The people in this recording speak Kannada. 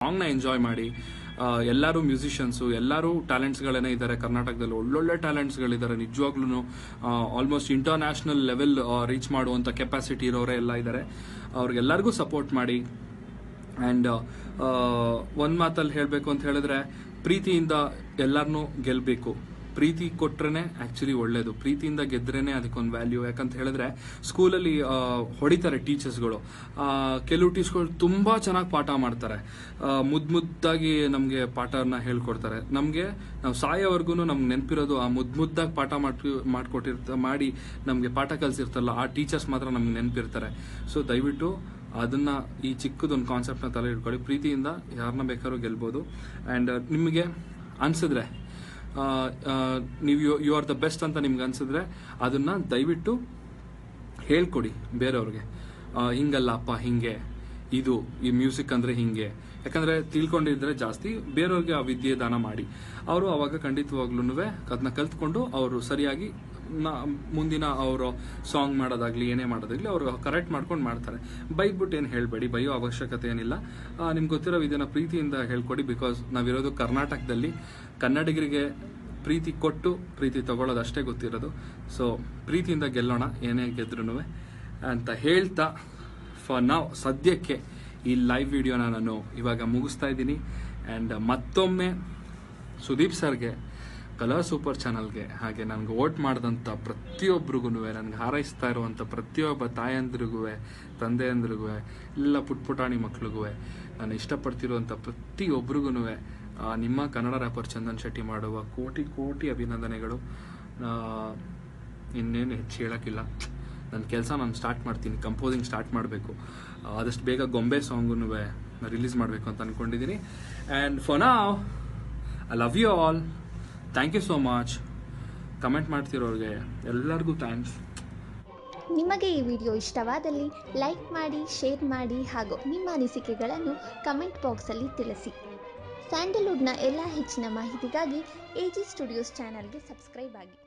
ಸಾಂಗ್ನ ಎಂಜಾಯ್ ಮಾಡಿ. ಎಲ್ಲರೂ ಮ್ಯೂಸಿಷಿಯನ್ಸು, ಎಲ್ಲರೂ ಟ್ಯಾಲೆಂಟ್ಸ್ಗಳೇ ಇದ್ದಾರೆ ಕರ್ನಾಟಕದಲ್ಲಿ. ಒಳ್ಳೊಳ್ಳೆ ಟ್ಯಾಲೆಂಟ್ಸ್ಗಳಿದ್ದಾರೆ ನಿಜವಾಗ್ಲೂ. ಆಲ್ಮೋಸ್ಟ್ ಇಂಟರ್ನ್ಯಾಷನಲ್ ಲೆವೆಲ್ ರೀಚ್ ಮಾಡುವಂಥ ಕೆಪಾಸಿಟಿ ಇರೋರೇ ಎಲ್ಲ ಇದ್ದಾರೆ. ಅವ್ರಿಗೆಲ್ಲರಿಗೂ ಸಪೋರ್ಟ್ ಮಾಡಿ. ಆ್ಯಂಡ್ ಒಂದು ಮಾತಲ್ಲಿ ಹೇಳಬೇಕು ಅಂತ ಹೇಳಿದ್ರೆ, ಪ್ರೀತಿಯಿಂದ ಎಲ್ಲರನ್ನೂ ಗೆಲ್ಲಬೇಕು. ಪ್ರೀತಿ ಕೊಟ್ರೇ ಆ್ಯಕ್ಚುಲಿ ಒಳ್ಳೇದು. ಪ್ರೀತಿಯಿಂದ ಗೆದ್ರೇ ಅದಕ್ಕೊಂದು ವ್ಯಾಲ್ಯೂ. ಯಾಕಂತ ಹೇಳಿದ್ರೆ ಸ್ಕೂಲಲ್ಲಿ ಹೊಡಿತಾರೆ ಟೀಚರ್ಸ್ಗಳು. ಕೆಲವು ಟೀಚರ್ಸ್ಗಳು ತುಂಬ ಚೆನ್ನಾಗಿ ಪಾಠ ಮಾಡ್ತಾರೆ, ಮುದ್ದಾಗಿ ನಮಗೆ ಪಾಠನ ಹೇಳ್ಕೊಡ್ತಾರೆ. ನಾವು ಸಾಯೋವರೆಗೂ ನಮ್ಗೆ ನೆನಪಿರೋದು ಆ ಮುದ್ದಾಗಿ ಪಾಠ ಮಾಡಿ ನಮಗೆ ಪಾಠ ಕಲಿಸಿರ್ತಾರಲ್ಲ, ಆ ಟೀಚರ್ಸ್ ಮಾತ್ರ ನಮ್ಗೆ ನೆನಪಿರ್ತಾರೆ. ಸೊ ದಯವಿಟ್ಟು ಅದನ್ನ, ಈ ಚಿಕ್ಕದೊಂದು ಕಾನ್ಸೆಪ್ಟ್ನ ತಲೆ ಇಟ್ಕೊಳ್ಳಿ. ಪ್ರೀತಿಯಿಂದ ಯಾರನ್ನ ಬೇಕಾದ್ರೂ ಗೆಲ್ಬೋದು. ಆ್ಯಂಡ್ ನಿಮಗೆ ಅನ್ಸಿದ್ರೆ, ನೀವು ಯು ಆರ್ ದ ಬೆಸ್ಟ್ ಅಂತ ನಿಮ್ಗೆ ಅನ್ಸಿದ್ರೆ ಅದನ್ನ ದಯವಿಟ್ಟು ಹೇಳ್ಕೊಡಿ ಬೇರೆಯವ್ರಿಗೆ. ಹಿಂಗಲ್ಲ ಅಪ್ಪ, ಹಿಂಗೆ, ಇದು ಈ ಮ್ಯೂಸಿಕ್ ಅಂದ್ರೆ ಹಿಂಗೆ. ಯಾಕಂದ್ರೆ ತಿಳ್ಕೊಂಡಿದ್ರೆ ಜಾಸ್ತಿ ಬೇರೆಯವ್ರಿಗೆ ಆ ವಿದ್ಯೆ ದಾನ ಮಾಡಿ. ಅವರು ಅವಾಗ ಖಂಡಿತವಾಗ್ಲೂ ಅದನ್ನ ಕಲ್ತ್ಕೊಂಡು ಅವರು ಸರಿಯಾಗಿ ಮುಂದಿನ ಅವರು ಸಾಂಗ್ ಮಾಡೋದಾಗ್ಲಿ ಏನೇ ಮಾಡೋದಾಗ್ಲಿ ಅವರು ಕರೆಕ್ಟ್ ಮಾಡ್ಕೊಂಡು ಮಾಡ್ತಾರೆ. ಬೈದ್ಬಿಟ್ಟು ಏನು ಹೇಳಬೇಡಿ, ಬೈಯೋ ಅವಶ್ಯಕತೆ ಏನಿಲ್ಲ. ನಿಮ್ಗೆ ಗೊತ್ತಿರೋ ಇದನ್ನ ಪ್ರೀತಿಯಿಂದ ಹೇಳ್ಕೊಡಿ. ಬಿಕಾಸ್ ನಾವಿರೋದು ಕರ್ನಾಟಕದಲ್ಲಿ. ಕನ್ನಡಿಗರಿಗೆ ಪ್ರೀತಿ ಕೊಟ್ಟು ಪ್ರೀತಿ ತಗೊಳ್ಳೋದು ಅಷ್ಟೇ ಗೊತ್ತಿರೋದು. ಸೊ ಪ್ರೀತಿಯಿಂದ ಗೆಲ್ಲೋಣ, ಏನೇ ಗೆದ್ರೂ ಅಂತ ಹೇಳ್ತಾ, ಫಾರ್ ನಾವು ಸದ್ಯಕ್ಕೆ ಈ ಲೈವ್ ವಿಡಿಯೋನ ನಾನು ಇವಾಗ ಮುಗಿಸ್ತಾ ಇದ್ದೀನಿ. ಆ್ಯಂಡ್ ಮತ್ತೊಮ್ಮೆ ಸುದೀಪ್ ಸರ್ಗೆ, ಕಲರ್ ಸೂಪರ್ ಚಾನಲ್ಗೆ, ಹಾಗೆ ನನಗೆ ವೋಟ್ ಮಾಡಿದಂಥ ಪ್ರತಿಯೊಬ್ಬರಿಗೂ, ನನಗೆ ಹಾರೈಸ್ತಾ ಇರುವಂಥ ಪ್ರತಿಯೊಬ್ಬ ತಾಯಂದ್ರಿಗೂ, ತಂದೆಯಂದ್ರಿಗೂ, ಎಲ್ಲ ಪುಟ್ಪುಟಾಣಿ ಮಕ್ಳಿಗೂ, ನಾನು ಇಷ್ಟಪಡ್ತಿರುವಂಥ ಪ್ರತಿಯೊಬ್ಬರಿಗೂ ನಿಮ್ಮ ಕನ್ನಡ ರ್ಯಾಪರ್ ಚಂದನ್ ಶೆಟ್ಟಿ ಮಾಡುವ ಕೋಟಿ ಕೋಟಿ ಅಭಿನಂದನೆಗಳು. ಇನ್ನೇನು ಹೆಚ್ಚು ಹೇಳೋಕ್ಕಿಲ್ಲ. ನನ್ನ ಕೆಲಸ ನಾನು ಸ್ಟಾರ್ಟ್ ಮಾಡ್ತೀನಿ, ಕಂಪೋಸಿಂಗ್ ಸ್ಟಾರ್ಟ್ ಮಾಡಬೇಕು. ಆದಷ್ಟು ಬೇಗ ಗೊಂಬೆ ಸಾಂಗೂ ರಿಲೀಸ್ ಮಾಡಬೇಕು ಅಂತ ಅಂದ್ಕೊಂಡಿದ್ದೀನಿ. And for now I love you all. Thank you so much. Comment ಮಾಡ್ತಿರೋರಿಗೆ ಎಲ್ಲರಿಗೂ ಥ್ಯಾಂಕ್ಸ್. ನಿಮಗೆ ಈ ವಿಡಿಯೋ ಇಷ್ಟವಾದಲ್ಲಿ ಲೈಕ್ ಮಾಡಿ, ಶೇರ್ ಮಾಡಿ ಹಾಗೂ ನಿಮ್ಮ ಅನಿಸಿಕೆಗಳನ್ನು ಕಮೆಂಟ್ ಬಾಕ್ಸಲ್ಲಿ ತಿಳಿಸಿ. ಸ್ಯಾಂಡಲ್ವುಡ್ನ ಎಲ್ಲ ಹೆಚ್ಚಿನ ಮಾಹಿತಿಗಾಗಿ AG ಸ್ಟುಡಿಯೋಸ್ ಚಾನಲ್ಗೆ ಸಬ್ಸ್ಕ್ರೈಬ್ ಆಗಿ.